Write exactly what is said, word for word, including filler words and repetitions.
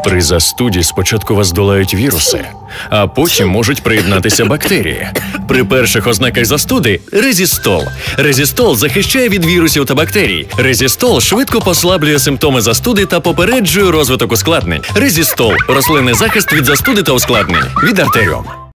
При застуді спочатку вас долають віруси, а потім можуть приєднатися бактерії. При перших ознаках застуди – резістол. Резістол захищає від вірусів та бактерій. Резістол швидко послаблює симптоми застуди та попереджує розвиток ускладнень. Резістол – рослинний захист від застуди та ускладнень. Від Артеріум.